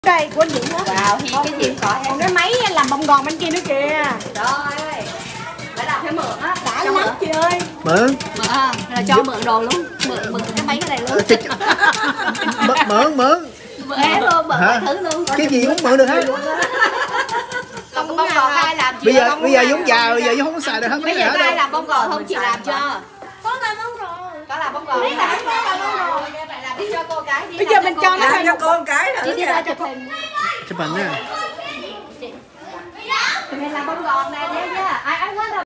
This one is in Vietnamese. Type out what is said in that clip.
Đây của anh Dũng đó. Wow, cái gì cũng có. Còn cái máy làm bông gòn bên kia nữa kìa. Trời ơi. Đã làm phải mượn á. Đã lắm chị ơi. Mượn. Mượn à, là cho mượn đồ luôn. Mượn cái máy cái này luôn. Mượn. Mượn hết luôn, mượn mọi thứ luôn. Cái gì cũng mượn được hết. Còn cái bông gòn ai làm chị? Bây giờ giống già, bây giờ giống không xài được hết Bây mấy giờ nữa ai đâu. làm bông gòn không chị làm cho. Có làm bông rồi. Có làm bông gòn. Có làm bông gòn. Vậy làm đi cho cô cái đi. Bây giờ mình cho nó làm cho cô một cái nữa. Chị đi ra chụp hình. Chụp hình nha. Mình làm bông gòn này nhé. Ai ăn hết rồi.